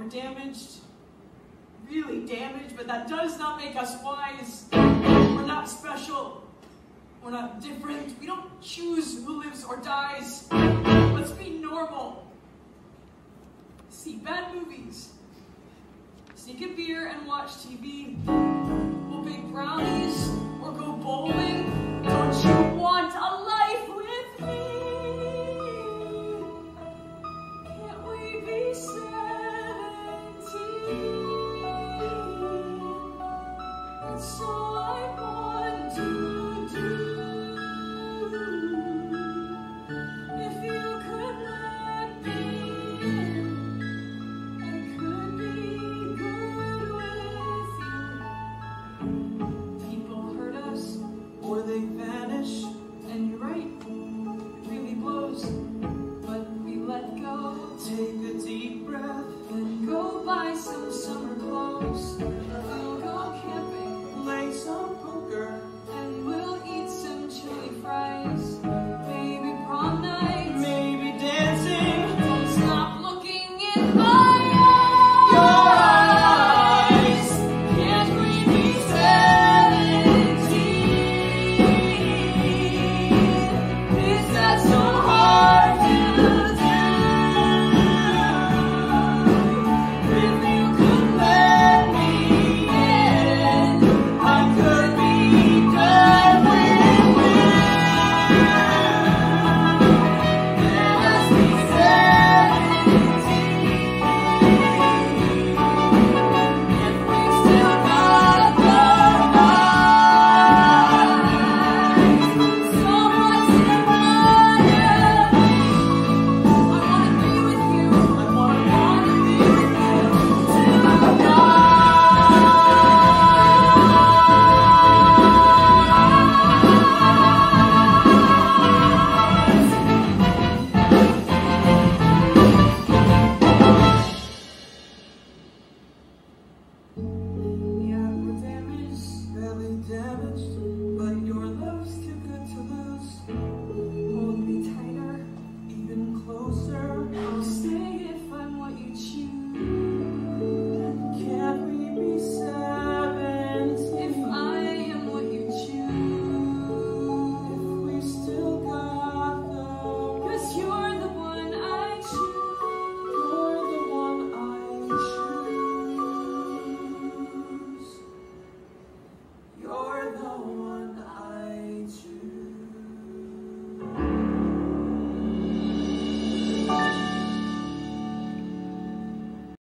damaged, really damaged, but that does not make us wise. We're not special. We're not different. We don't choose who lives or dies. Let's be normal. See bad movies. Sneak a beer and watch TV. We'll bake brownies or go bowling.